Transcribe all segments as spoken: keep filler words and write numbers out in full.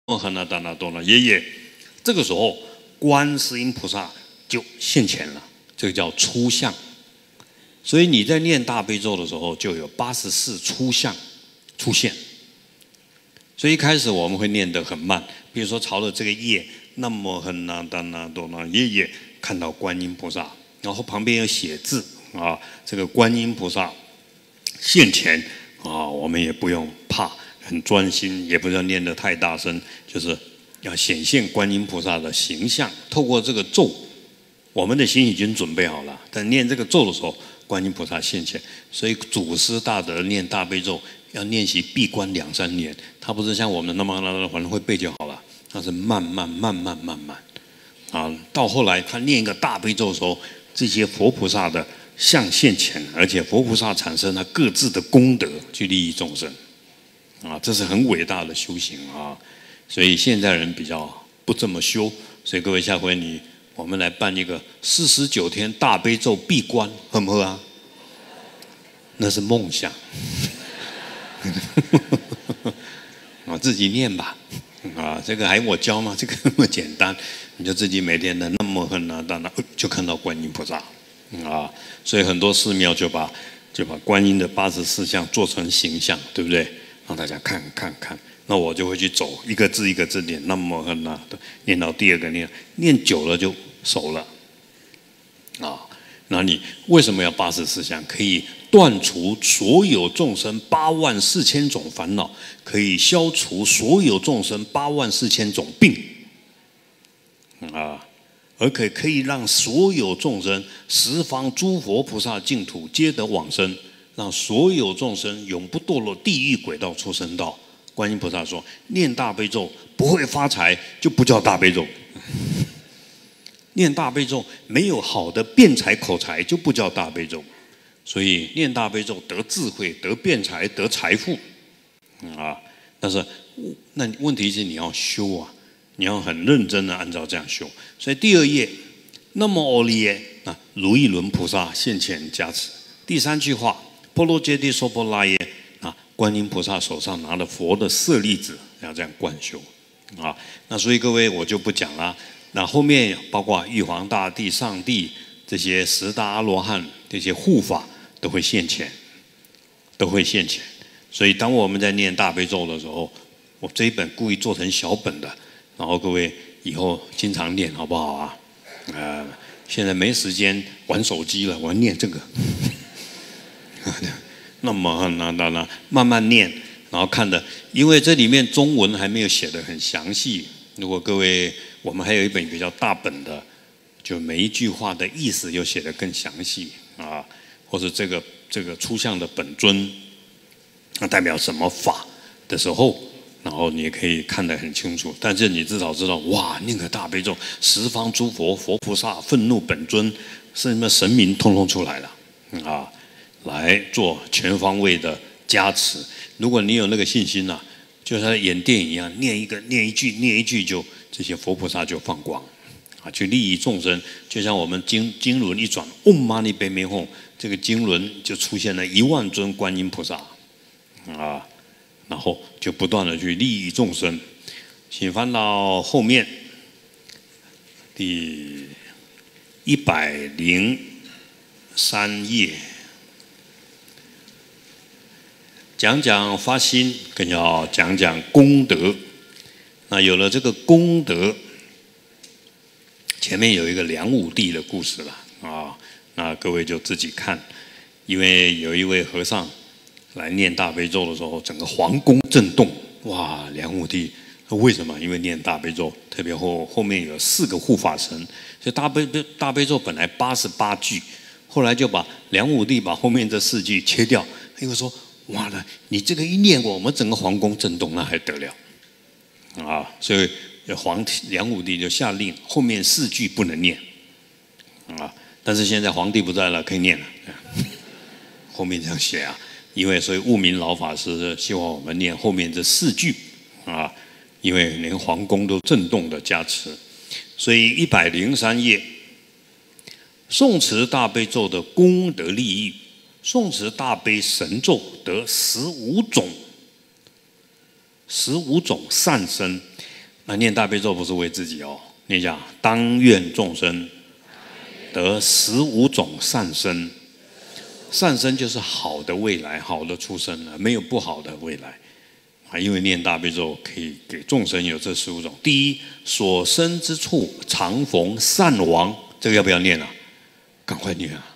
和那达那多那耶耶，这个时候观世音菩萨就现前了，这个叫初相。所以你在念大悲咒的时候，就有八十四初相出现。所以一开始我们会念得很慢，比如说朝着这个叶，那么和那达那多那耶耶，看到观音菩萨，然后旁边有写字啊，这个观音菩萨现前啊，我们也不用怕。很专心，也不要念得太大声，就是要显现观音菩萨的形象。透过这个咒，我们的心已经准备好了，但念这个咒的时候，观音菩萨现前。所以祖师大德念大悲咒要练习闭关两三年，他不是像我们那么那么反正会背就好了，他是慢慢慢慢慢慢啊。到后来他念一个大悲咒的时候，这些佛菩萨的相现前，而且佛菩萨产生了各自的功德去利益众生。啊，这是很伟大的修行啊！所以现在人比较不这么修，所以各位下回你我们来办一个四十九天大悲咒闭关，喝不喝啊？那是梦想，啊，自己念吧，啊，这个还我教吗？这个那么简单，你就自己每天的那么很啊，当然就看到观音菩萨啊，所以很多寺庙就把就把观音的八十四相做成形象，对不对？让大家看看看，那我就会去走一个字一个字念，那么很那念到第二个念，念久了就熟了啊。那你为什么要八十四相？可以断除所有众生八万四千种烦恼，可以消除所有众生八万四千种病啊，而可可以让所有众生十方诸佛菩萨净土皆得往生。让所有众生永不堕落地狱、鬼道、畜生道。观音菩萨说：“念大悲咒不会发财，就不叫大悲咒；念大悲咒没有好的辩才口才，就不叫大悲咒。所以念大悲咒得智慧、得辩才、得财富啊！但是那问题是你要修啊，你要很认真的按照这样修。所以第二页，那么阿利耶啊，如意轮菩萨现前加持。第三句话。”波罗揭谛娑婆拉耶啊，观音菩萨手上拿了佛的舍利子，要这样观修啊。那所以各位我就不讲了。那后面包括玉皇大帝、上帝这些十大阿罗汉这些护法都会现前，都会现前。所以当我们在念大悲咒的时候，我这一本故意做成小本的，然后各位以后经常念好不好啊？呃，现在没时间玩手机了，我要念这个。那么那那那慢慢念，然后看的，因为这里面中文还没有写得很详细。如果各位，我们还有一本比较大本的，就每一句话的意思又写得更详细啊，或者这个这个出相的本尊，那代表什么法的时候，然后你也可以看得很清楚。但是你至少知道，哇，念个大悲咒，十方诸佛佛菩萨愤怒本尊，什么神明通通出来了啊！来做全方位的加持。如果你有那个信心啊，就像演电影一样，念一个念一句念一句就，就这些佛菩萨就放光啊，去利益众生。就像我们经经轮一转，唵嘛呢呗咪吽，这个经轮就出现了一万尊观音菩萨啊，然后就不断的去利益众生。请翻到后面第一百零三页。讲讲发心，更要讲讲功德。那有了这个功德，前面有一个梁武帝的故事了啊，那各位就自己看。因为有一位和尚来念大悲咒的时候，整个皇宫震动。哇，梁武帝为什么？因为念大悲咒，特别后后面有四个护法神，所以大悲大悲咒本来八十八句，后来就把梁武帝把后面这四句切掉，因为说。哇了！你这个一念过，我们整个皇宫震动，那还得了啊！所以皇梁武帝就下令，后面四句不能念啊。但是现在皇帝不在了，可以念了。后面这样写啊，因为所以悟明老法师希望我们念后面这四句啊，因为连皇宫都震动的加持。所以一百零三页，诵持大悲咒的功德利益。诵持大悲神咒得十五种，十五种善身， 啊，念大悲咒不是为自己哦，念一下：当愿众生得十五种善身，善身就是好的未来，好的出生了，没有不好的未来啊。因为念大悲咒可以给众生有这十五种。第一，所生之处常逢善王，这个要不要念啊？赶快念啊！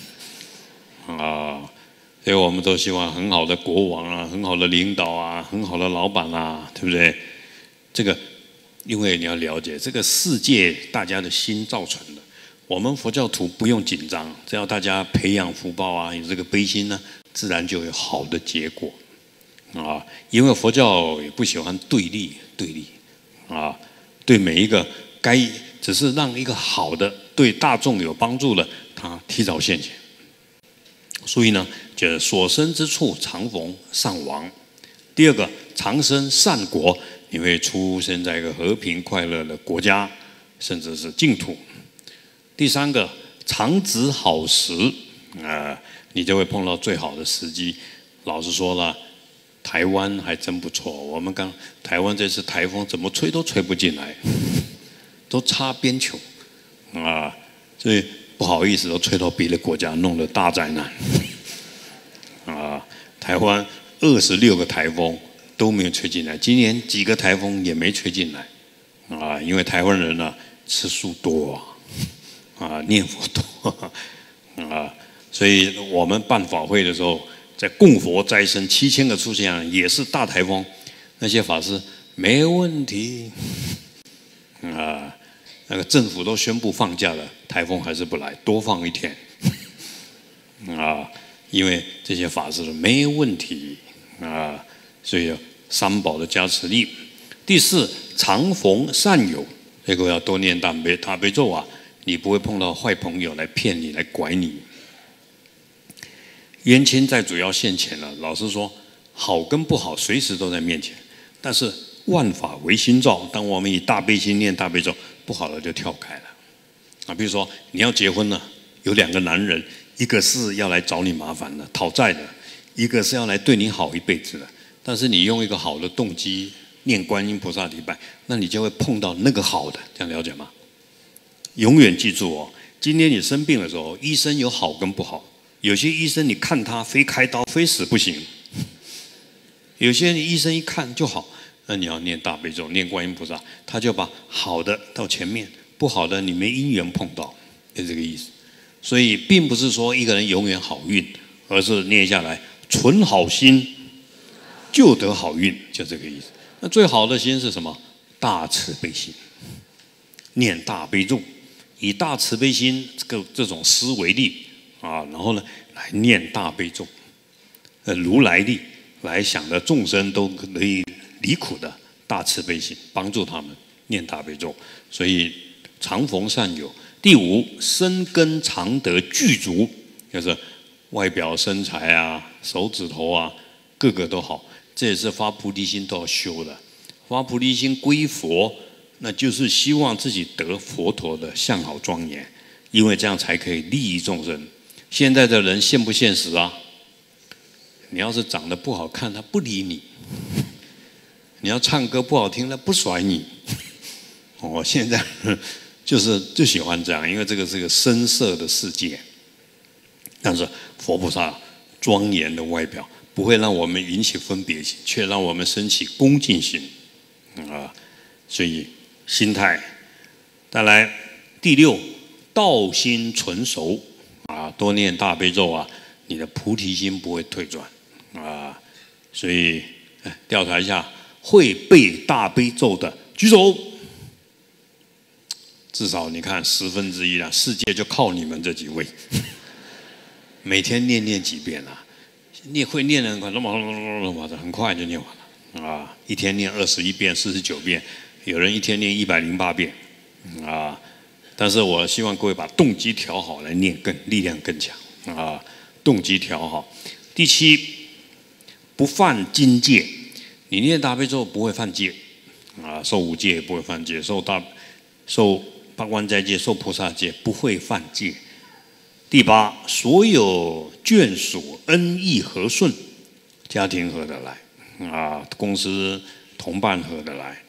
啊，所以我们都希望很好的国王啊，很好的领导啊，很好的老板啊，对不对？这个，因为你要了解这个世界，大家的心造成的。我们佛教徒不用紧张，只要大家培养福报啊，有这个悲心呢，自然就有好的结果啊。因为佛教也不喜欢对立，对立啊，对每一个该只是让一个好的对大众有帮助的，他提早现前。所以呢，就是所生之处常逢善王。第二个，常生善国，你会出生在一个和平快乐的国家，甚至是净土。第三个，常值好时，啊、呃，你就会碰到最好的时机。老实说了，台湾还真不错。我们刚台湾这次台风怎么吹都吹不进来，都擦边球，啊，所以不好意思，都吹到别的国家，弄得大灾难。啊，台湾二十六个台风都没有吹进来，今年几个台风也没吹进来，啊，因为台湾人呢、啊、吃素多啊。啊，念佛多啊，所以我们办法会的时候，在供佛斋生七千个出现，也是大台风，那些法师没问题啊，那个政府都宣布放假了，台风还是不来，多放一天啊，因为这些法师没问题啊，所以三宝的加持力。第四，常逢善友，这个要多念大悲大悲咒啊。你不会碰到坏朋友来骗你、来拐你。冤亲债主要现前了。老实说，好跟不好随时都在面前。但是万法唯心造，当我们以大悲心念大悲咒，不好的就跳开了。啊，比如说你要结婚了，有两个男人，一个是要来找你麻烦的、讨债的，一个是要来对你好一辈子的。但是你用一个好的动机念观音菩萨礼拜，那你就会碰到那个好的，这样了解吗？永远记住哦，今天你生病的时候，医生有好跟不好。有些医生你看他非开刀非死不行，有些医生一看就好，那你要念大悲咒，念观音菩萨，他就把好的到前面，不好的你没因缘碰到，是这个意思。所以并不是说一个人永远好运，而是念下来，存好心就得好运，就这个意思。那最好的心是什么？大慈悲心，念大悲咒。以大慈悲心这个这种思维力啊，然后呢来念大悲咒，呃如来力来想的众生都可以离苦的大慈悲心，帮助他们念大悲咒。所以常逢善友。第五，身根常得具足，就是外表身材啊、手指头啊，个个都好。这也是发菩提心都要修的。发菩提心归佛，那就是希望自己得佛陀的相好庄严，因为这样才可以利益众生。现在的人现不现实啊？你要是长得不好看，他不理你；你要唱歌不好听，他不甩你。哦，现在就是就喜欢这样，因为这个是个声色的世界。但是佛菩萨庄严的外表不会让我们引起分别心，却让我们升起恭敬心啊！所以心态。再来第六，道心纯熟啊，多念大悲咒啊，你的菩提心不会退转啊。所以调查一下，会背大悲咒的举手。至少你看十分之一了，世界就靠你们这几位。每天念念几遍啊？你会念的很快，很快就念完了啊！一天念二十一遍、四十九遍，有人一天念一百零八遍啊！但是我希望各位把动机调好来念，更力量更强啊！动机调好。第七，不犯禁戒，你念大悲咒不会犯戒啊，受五戒也不会犯戒，受大受八关斋戒、受菩萨戒不会犯戒。第八，所有眷属恩义和顺，家庭合得来啊，公司同伴合得来，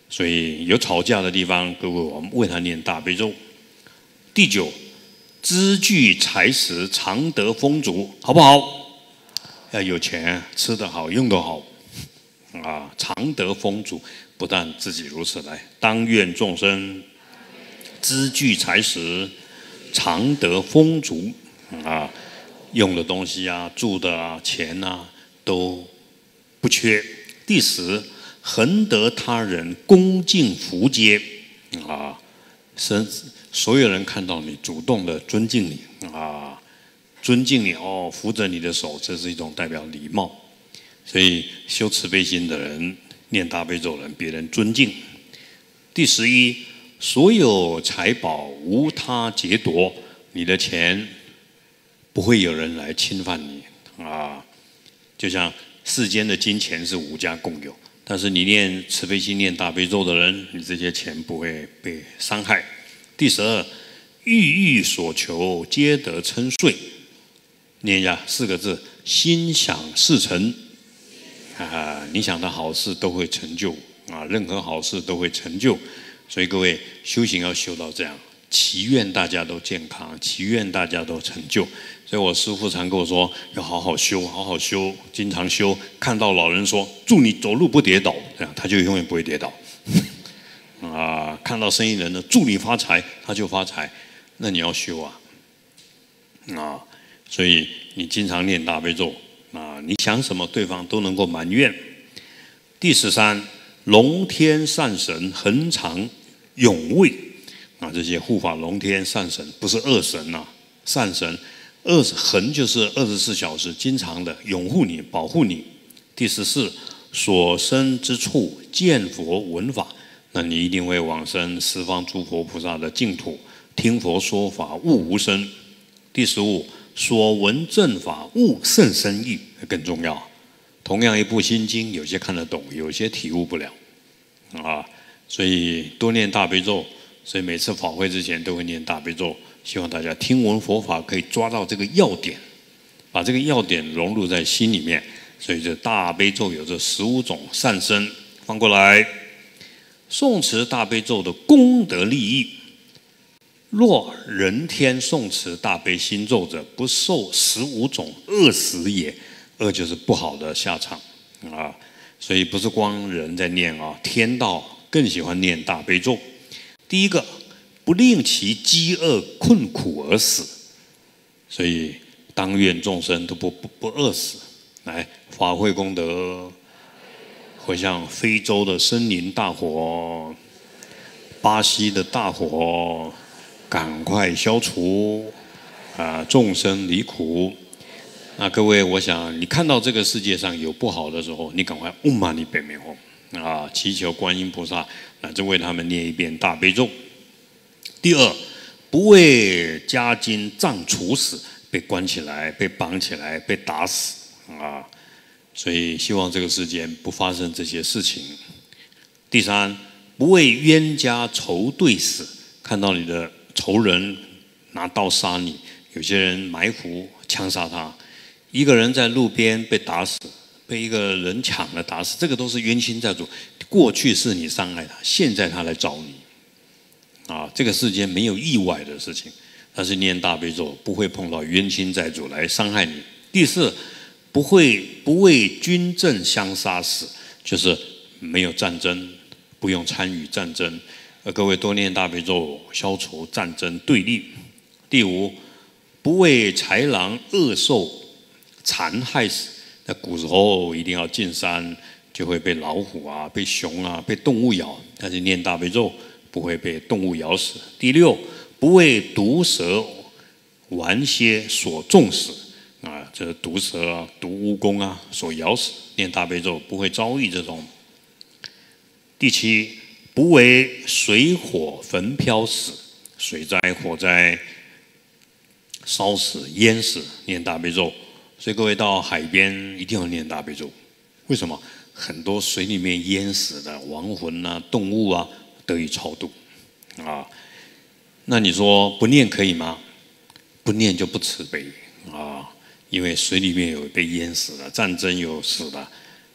所以有吵架的地方，各位我们为他念大悲咒。第九，资具财食常得丰足，好不好？要有钱，吃得好，用得好，啊，常得丰足。不但自己如此来，当愿众生资具财食常得丰足啊，用的东西啊，住的啊，钱啊，都不缺。第十，恒得他人恭敬福接啊，生所有人看到你，主动的尊敬你啊，尊敬你哦，扶着你的手，这是一种代表礼貌。所以修慈悲心的人，念大悲咒人，别人尊敬。第十一，所有财宝无他劫夺，你的钱不会有人来侵犯你啊。就像世间的金钱是无家共有，但是你念慈悲心、念大悲咒的人，你这些钱不会被伤害。第十二，欲欲所求皆得称遂，念一下四个字：心想事成。啊，你想的好事都会成就啊，任何好事都会成就。所以各位修行要修到这样，祈愿大家都健康，祈愿大家都成就。所以我师父常跟我说，要好好修，好好修，经常修。看到老人说祝你走路不跌倒，这样他就永远不会跌倒。啊，看到生意人呢，祝你发财，他就发财。那你要修啊，啊，所以你经常念大悲咒啊，你想什么对方都能够满愿。第十三，龙天善神恒常永卫啊，这些护法龙天善神不是恶神呐、啊，善神。二恒就是二十四小时经常的拥护你、保护你。第十四，所生之处见佛闻法，那你一定会往生十方诸佛菩萨的净土，听佛说法悟无生。第十五，所闻正法悟甚深意，更重要。同样一部心经，有些看得懂，有些体悟不了啊。所以多念大悲咒，所以每次法会之前都会念大悲咒。希望大家听闻佛法可以抓到这个要点，把这个要点融入在心里面。所以这大悲咒有这十五种善身。翻过来，诵持大悲咒的功德利益。若人天诵持大悲心咒者，不受十五种恶死也。恶就是不好的下场啊。所以不是光人在念啊，天道更喜欢念大悲咒。第一个，不令其饥饿困苦而死，所以当愿众生都不不不饿死。来，法会功德会像非洲的森林大火、巴西的大火，赶快消除啊，众生离苦。那各位，我想你看到这个世界上有不好的时候，你赶快嗡嘛呢叭咪吽啊，祈求观音菩萨乃至为他们念一遍大悲咒。第二，不为家金杖处死，被关起来、被绑起来、被打死啊！所以希望这个世间不发生这些事情。第三，不为冤家仇对死，看到你的仇人拿刀杀你，有些人埋伏枪杀他，一个人在路边被打死，被一个人抢了打死，这个都是冤亲债主。过去是你伤害他，现在他来找你。啊，这个世间没有意外的事情，但是念大悲咒不会碰到冤亲债主来伤害你。第四，不会不为军政相杀死，就是没有战争，不用参与战争。呃，各位多念大悲咒，消除战争对立。第五，不为豺狼恶兽残害死。那古时候一定要进山，就会被老虎啊、被熊啊、被动物咬，但是念大悲咒不会被动物咬死。第六，不为毒蛇、顽蝎所中死啊，这毒蛇啊、毒蜈蚣啊所咬死，念大悲咒不会遭遇这种。第七，不为水火焚飘死，水灾、火灾烧死、淹死，念大悲咒。所以各位到海边一定要念大悲咒。为什么？很多水里面淹死的亡魂啊、动物啊得以超度啊。那你说不念可以吗？不念就不慈悲啊，因为水里面有被淹死的，战争有死的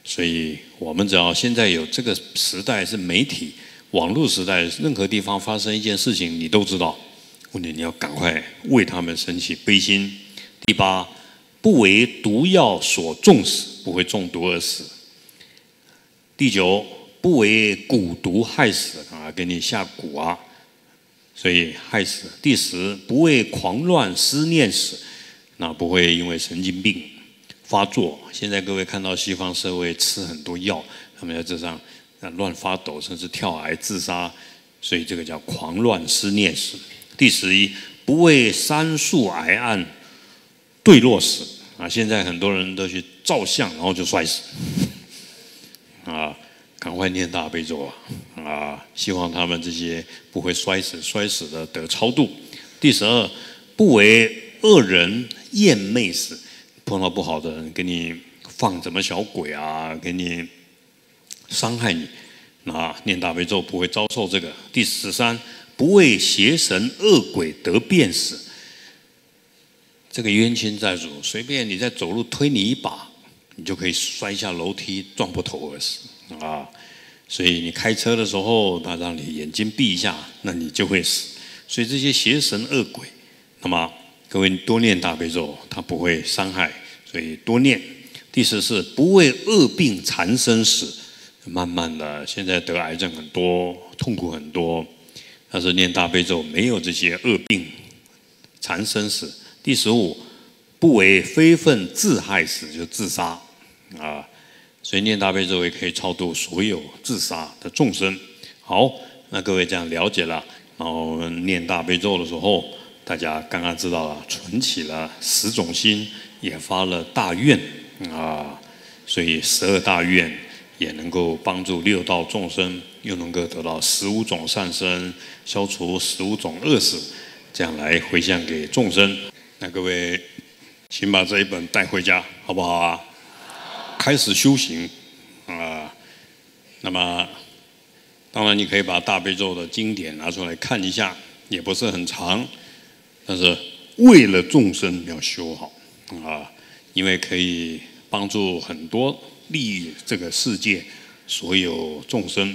所以我们只要现在有这个时代是媒体、网络时代，任何地方发生一件事情，你都知道。问题你要赶快为他们升起悲心。第八，不为毒药所中死，不会中毒而死。第九，不为蛊毒害死啊，给你下蛊啊，所以害死。第十，不为狂乱思念死，那不会因为神经病发作。现在各位看到西方社会吃很多药，他们在这上乱发抖，甚至跳崖自杀，所以这个叫狂乱思念死。第十一，不为山树矮岸坠落死啊！现在很多人都去照相，然后就摔死啊！赶快念大悲咒啊！啊，希望他们这些不会摔死，摔死的得超度。第十二，不为恶人厌魅死，碰到不好的人给你放什么小鬼啊，给你伤害你，那念大悲咒不会遭受这个。第十三，不为邪神恶鬼得便死，这个冤亲债主，随便你在走路推你一把，你就可以摔下楼梯撞破头而死啊！所以你开车的时候，他让你眼睛闭一下，那你就会死。所以这些邪神恶鬼，那么各位多念大悲咒，他不会伤害，所以多念。第十四，不为恶病缠身死，慢慢的，现在得癌症很多，痛苦很多。但是念大悲咒没有这些恶病缠身死。第十五，不为非分自害死，就自杀啊。所以念大悲咒也可以超度所有自杀的众生。好，那各位这样了解了，然后念大悲咒的时候，大家刚刚知道了，存起了十种心，也发了大愿啊，所以十二大愿也能够帮助六道众生，又能够得到十五种善身，消除十五种恶死，这样来回向给众生。那各位，请把这一本带回家，好不好啊？开始修行啊。那么，当然你可以把大悲咒的经典拿出来看一下，也不是很长，但是为了众生要修好啊，因为可以帮助很多，利益这个世界所有众生。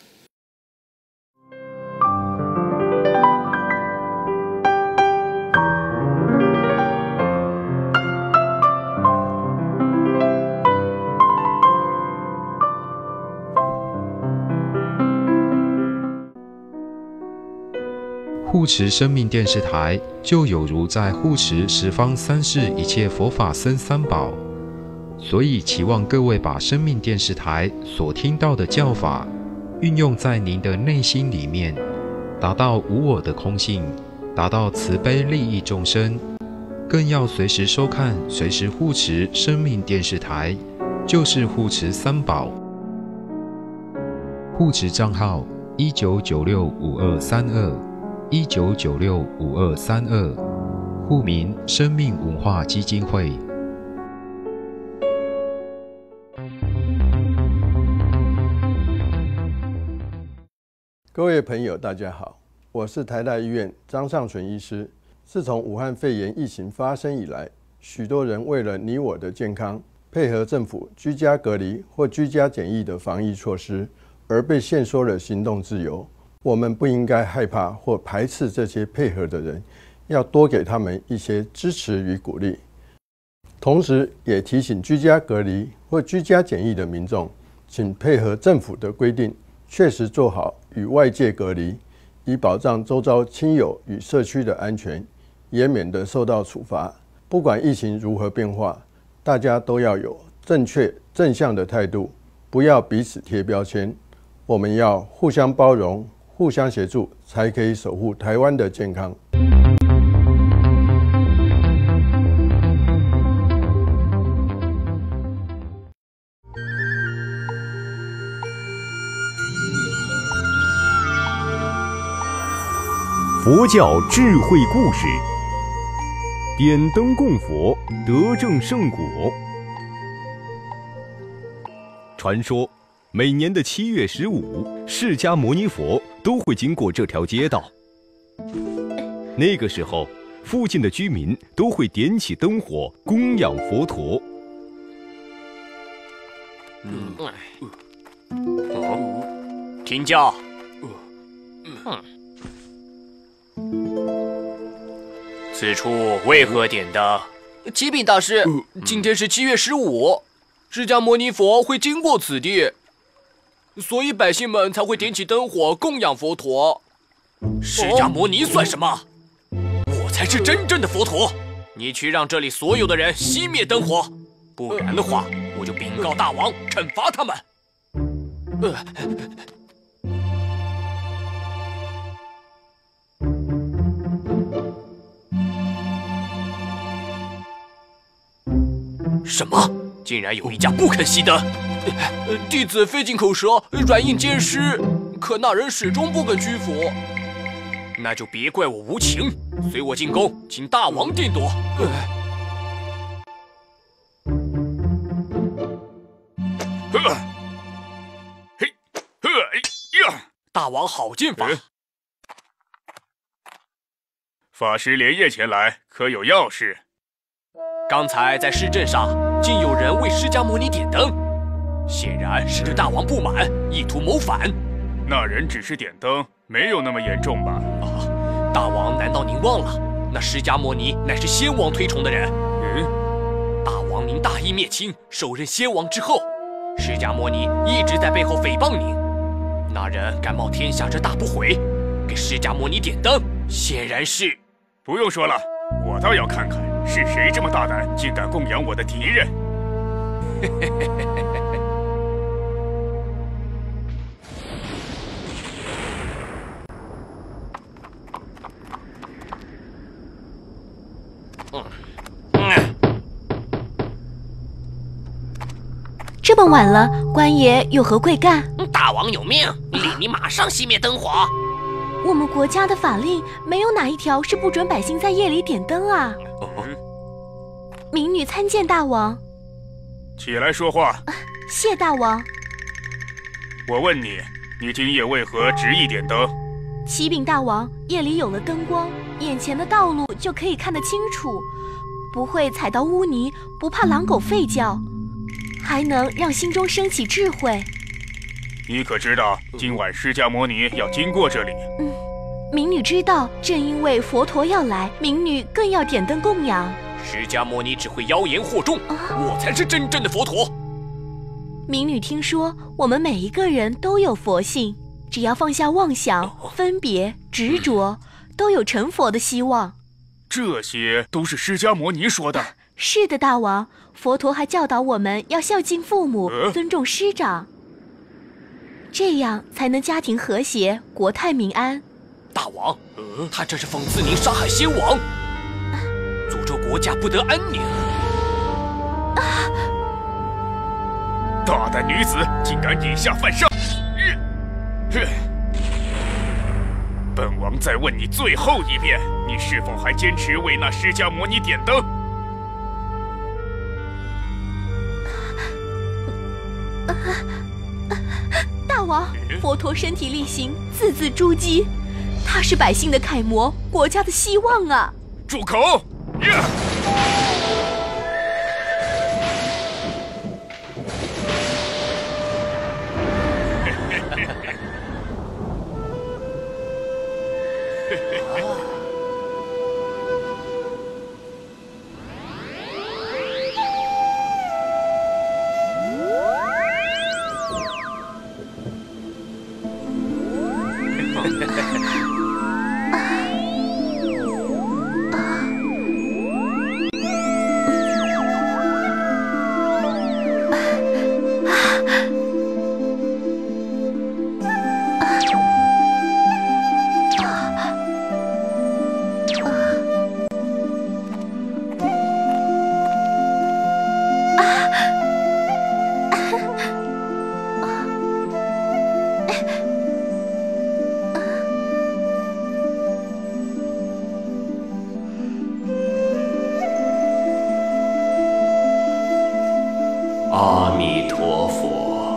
护持生命电视台，就有如在护持十方三世一切佛法僧三宝。所以期望各位把生命电视台所听到的教法，运用在您的内心里面，达到无我的空性，达到慈悲利益众生。更要随时收看，随时护持生命电视台，就是护持三宝。护持账号一九九六五二三二。一九九六五二三二，户名生命文化基金会。 各位朋友，大家好，我是台大医院张尚存医师。自从武汉肺炎疫情发生以来，许多人为了你我的健康，配合政府居家隔离或居家检疫的防疫措施，而被限缩了行动自由。我们不应该害怕或排斥这些配合的人，要多给他们一些支持与鼓励。同时，也提醒居家隔离或居家检疫的民众，请配合政府的规定，确实做好与外界隔离，以保障周遭亲友与社区的安全，也免得受到处罚。不管疫情如何变化，大家都要有正确正向的态度，不要彼此贴标签。我们要互相包容，互相协助，才可以守护台湾的健康。 佛教智慧故事，点灯供佛，得正圣果。传说每年的七月十五，释迦牟尼佛都会经过这条街道。那个时候，附近的居民都会点起灯火供养佛陀。 嗯，哦，听教。嗯，此处为何点灯？启禀大师，今天是七月十五，释迦牟尼佛会经过此地，所以百姓们才会点起灯火供养佛陀。释迦牟尼算什么？我才是真正的佛陀！你去让这里所有的人熄灭灯火，不然的话，我就禀告大王，惩罚他们。呃什么？竟然有一家不肯熄灯！呃，弟子费尽口舌，软硬兼施，可那人始终不肯屈服。那就别怪我无情，随我进宫，请大王定夺。呃呵，嘿，呵，哎呀！大王好剑法。 法师连夜前来，可有要事？ 刚才在市镇上，竟有人为释迦牟尼点灯，显然是对大王不满，意图谋反。 那人只是点灯，没有那么严重吧？ 啊，大王难道您忘了，那释迦牟尼乃是先王推崇的人？ 嗯， 大王您大义灭亲，手刃先王之后，释迦牟尼一直在背后诽谤您。那人敢冒天下之大不讳，给释迦牟尼点灯，显然是…… 不用说了，我倒要看看是谁这么大胆，竟敢供养我的敌人。嘿嘿嘿嘿嘿嘿。 这么晚了，官爷有何贵干？ 大王有命，令你马上熄灭灯火。 我们国家的法令没有哪一条是不准百姓在夜里点灯啊！ 嗯、 民女参见大王。 起来说话。 啊、谢大王。 我问你，你今夜为何执意点灯？ 启禀大王，夜里有了灯光，眼前的道路就可以看得清楚，不会踩到污泥，不怕狼狗吠叫，还能让心中升起智慧。 你可知道今晚释迦牟尼要经过这里？ 嗯，民女知道。正因为佛陀要来，民女更要点灯供养。 释迦牟尼只会妖言惑众，啊、我才是真正的佛陀。 民女听说，我们每一个人都有佛性，只要放下妄想、哦、分别、执着，都有成佛的希望。 这些都是释迦牟尼说的。啊、 是的，大王。佛陀还教导我们要孝敬父母，呃、尊重师长。这样才能家庭和谐，国泰民安。 大王，呃、他这是讽刺您杀害先王，啊、诅咒国家不得安宁。 啊、 大胆女子，竟敢以下犯上！呃呃、本王再问你最后一遍，你是否还坚持为那释迦牟尼点灯？ 啊大王，佛陀身体力行，字字珠玑，他是百姓的楷模，国家的希望啊！ 住口！呀！ 阿弥陀佛。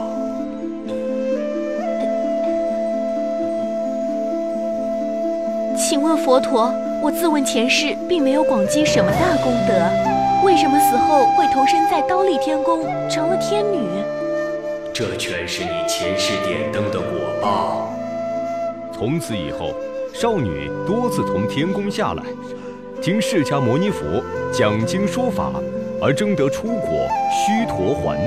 请问佛陀，我自问前世并没有广积什么大功德，为什么死后会投身在刀立天宫，成了天女？ 这全是你前世点灯的果报。 从此以后，少女多次从天宫下来，听释迦牟尼佛讲经说法，而争得出果须陀洹。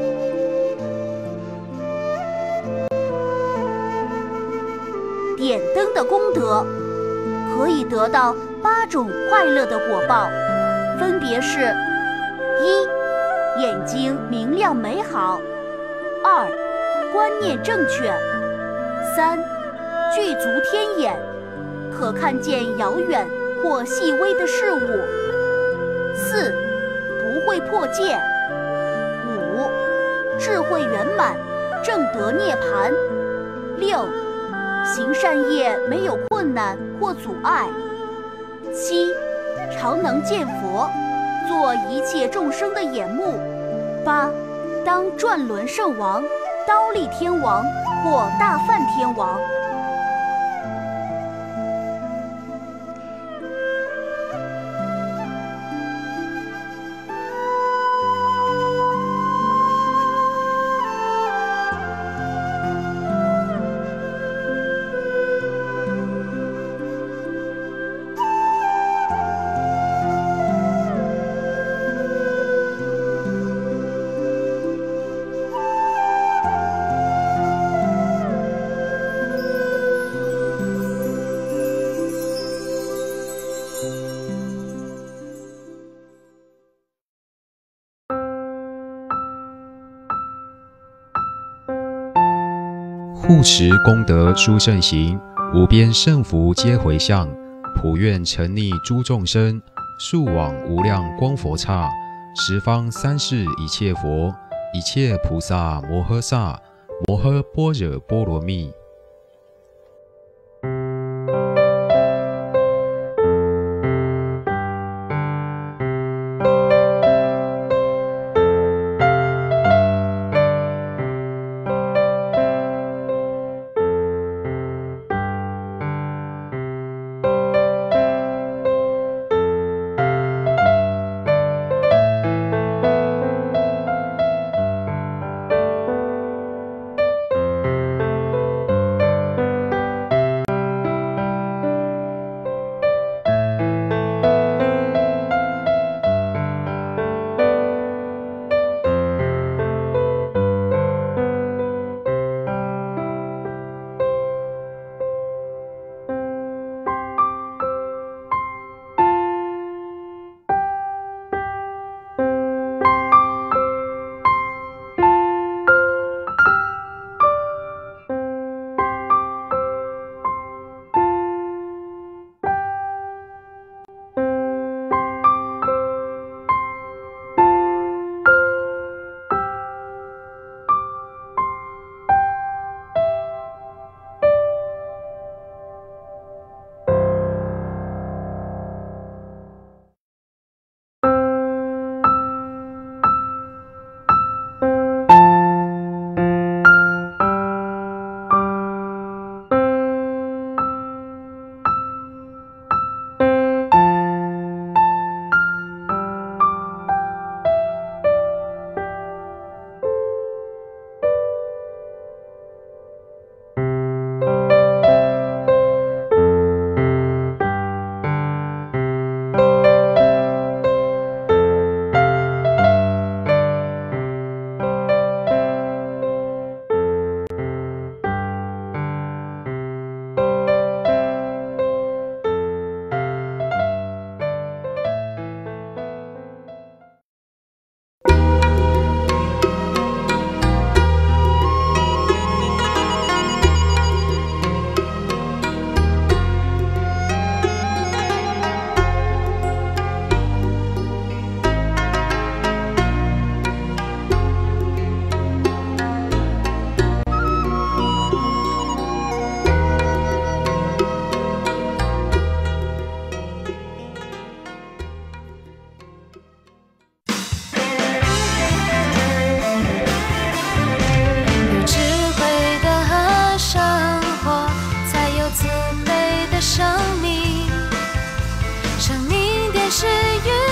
点灯的功德可以得到八种快乐的果报，分别是：一、眼睛明亮美好；二、观念正确；三、具足天眼，可看见遥远或细微的事物；四、不会破戒；五、智慧圆满，正得涅槃；六、行善业没有困难或阻碍；七、常能见佛，做一切众生的眼目；八、当转轮圣王、刀立天王或大梵天王。 护持功德殊胜行，无边胜福皆回向，普愿沉溺诸众生，速往无量光佛刹，十方三世一切佛，一切菩萨摩诃萨，摩诃般若波罗蜜。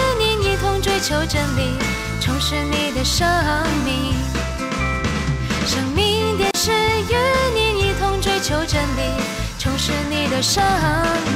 求真理，充实你的生命。生求真理，充实你的生命。